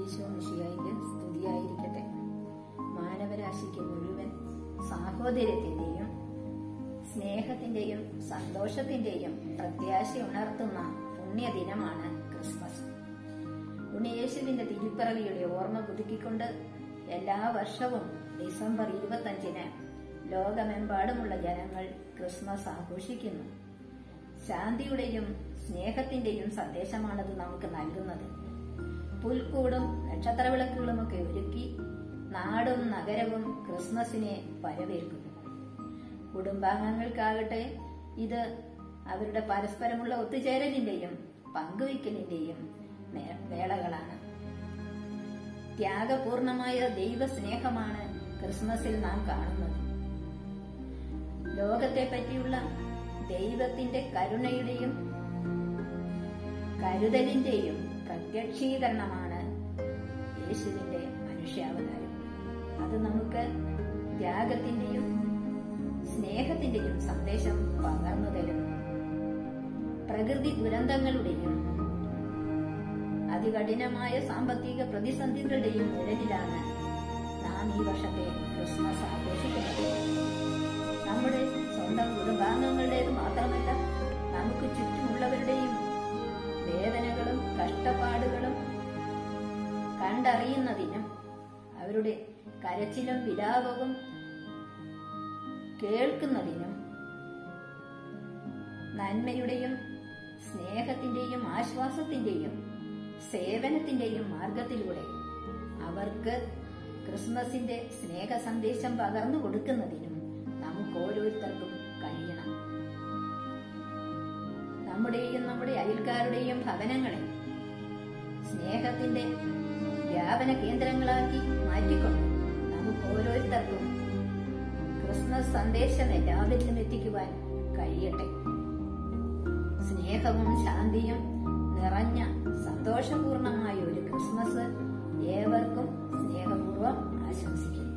ഈശോ മിശിഹായിക്ക് സ്തുതിയായിരിക്കട്ടെ. മാനവരാശിക്ക് മുഴുവൻ സാഹോദര്യത്തിന്റെയും സ്നേഹത്തിന്റെയും സന്തോഷത്തിന്റെയും പ്രത്യാശ ഉണർത്തുന്ന പുണ്യദിനമാണ് ക്രിസ്മസ്. ഉണ്ണിയേശുവിന്റെ തിരുപ്പിറവിയുടെ ഓർമ്മ പുതുക്കിക്കൊണ്ട് എല്ലാ വർഷവും ഡിസംബർ 25-ന് ലോകമെമ്പാടുമുള്ള ജനങ്ങൾ ക്രിസ്മസ് ആഘോഷിക്കുന്നു. ശാന്തിയുടെയും സ്നേഹത്തിന്റെയും സന്ദേശമാണത് നമുക്ക് നൽകുന്നത്. പുൽക്കൂടും നക്ഷത്രവിളക്കുകളുമൊക്കെ ഒരുക്കി നാടും നഗരവും ക്രിസ്മസിനെ വരവേൽക്കുന്നു. കുടുംബാംഗങ്ങൾക്കാകട്ടെ ഇത് അവരുടെ പരസ്പരമുള്ള ഒത്തുചേരലിന്റെയും പങ്കുവയ്ക്കലിന്റെയും വേളകളാണ്. ത്യാഗപൂർണമായ ദൈവസ്നേഹമാണ് ക്രിസ്മസിൽ നാം കാണുന്നത്. ലോകത്തെ പറ്റിയുള്ള ദൈവത്തിന്റെ കരുണയുടെയും കരുതലിന്റെയും പ്രത്യക്ഷീകരണമാണ് യേശുവിന്റെ മനുഷ്യാവതാരം. അത് നമുക്ക് ത്യാഗത്തിന്റെയും സ്നേഹത്തിന്റെയും സന്ദേശം പകർന്നു തരുന്നു. പ്രകൃതി ദുരന്തങ്ങളുടെയും അതികഠിനമായ സാമ്പത്തിക പ്രതിസന്ധികളുടെയും നിഴലിലാണ് നാം ഈ വർഷത്തെ ക്രിസ്മസ് ആഘോഷിക്കുന്നത്. നമ്മുടെ സ്വന്തം കുടുംബാംഗങ്ങളുടേത് മാത്രമല്ല, നമുക്ക് ചുറ്റുമുള്ളവരുടെയും വേദനകളും കഷ്ടപ്പാടുകളും കണ്ടറിയുന്നതിനും അവരുടെ കരച്ചിലും വിലാപവും കേൾക്കുന്നതിനും നന്മയുടെയും സ്നേഹത്തിന്റെയും ആശ്വാസത്തിന്റെയും സേവനത്തിന്റെയും മാർഗത്തിലൂടെ അവർക്ക് ക്രിസ്മസിന്റെ സ്നേഹ സന്ദേശം പകർന്നു കൊടുക്കുന്നതിനും നമുക്ക് ഓരോരുത്തർക്കും കഴിയണം. നമ്മുടെയും നമ്മുടെ അയൽക്കാരുടെയും ഭവനങ്ങളെ സ്നേഹത്തിന്റെ വ്യാപന കേന്ദ്രങ്ങളാക്കി മാറ്റിക്കൊണ്ട് നമുക്ക് ഓരോരുത്തർക്കും ക്രിസ്മസ് സന്ദേശം എല്ലാവരിലും എത്തിക്കുവാൻ കഴിയട്ടെ. സ്നേഹവും ശാന്തിയും നിറഞ്ഞ സന്തോഷപൂർണമായ ഒരു ക്രിസ്മസ് ഏവർക്കും സ്നേഹപൂർവ്വം ആശംസിക്കുന്നു.